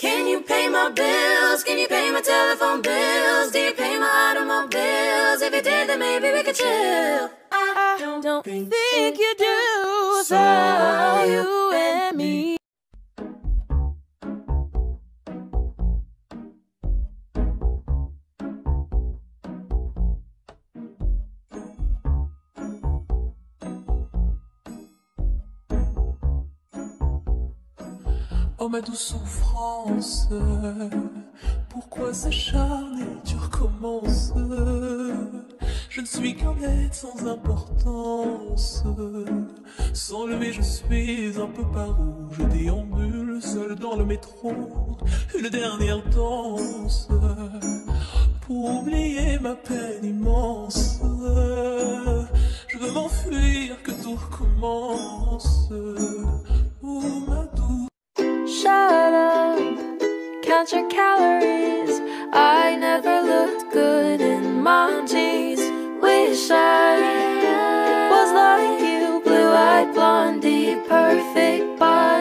Can you pay my bills? Can you pay my telephone bills? Do you pay my automobiles? If you did, then maybe we could chill. I don't think you do. So you and me. Oh ma douce souffrance, pourquoi s'acharner, tu recommences. Je ne suis qu'un être sans importance. Sans lever je suis un peu paro. Je déambule seul dans le métro. Une dernière danse pour oublier ma peine immense. Je veux m'enfuir, que tout recommence. Oh ma douce. Shut up, count your calories. I never looked good in my jeans. Wish I was like you, blue-eyed blondie, perfect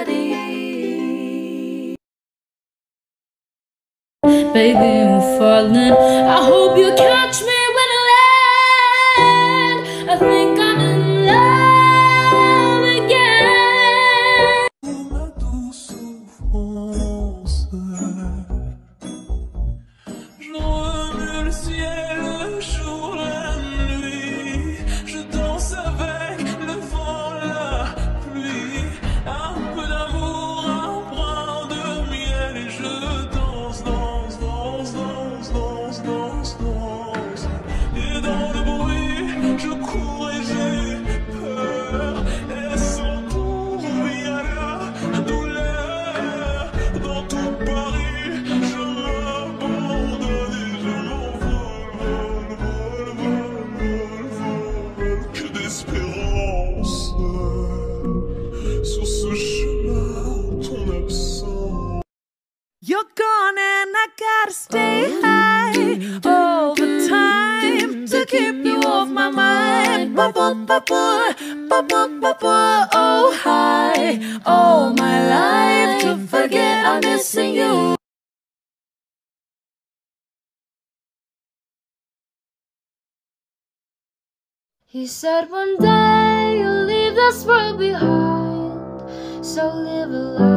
body. Baby, I'm falling. I hope you catch me when I land. I think I'm in love again. Oh ma douce souffrance, je remue le ciel, le jour, la nuit. Je danse avec le vent, la pluie. Un peu d'amour, un brin de miel. Et je danse, danse, danse, danse, danse, danse, danse. Et dans le bruit, je cours et j'ai peur. Et sans tour, oui, à la douleur. Dans tout Paris, je m'abandonne et je m'envole, vol, vol, vol, vol. Que d'espérance sur ce chemin, ton absence. You're gone and I gotta stay high all the time to keep you off my mind. Oh, high all my life to forget I'm missing you. He said one day you'll leave this world behind, so live a life